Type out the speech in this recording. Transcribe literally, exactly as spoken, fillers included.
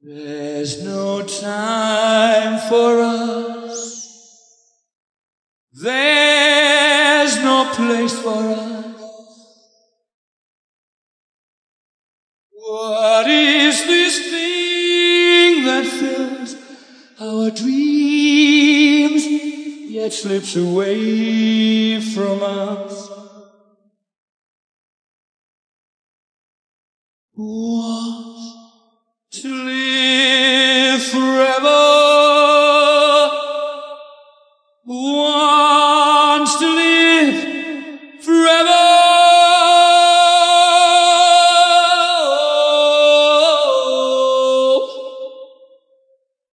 There's no time for us. There's no place for us. What is this thing that fills our dreams, yet slips away from us? What? To live forever. What?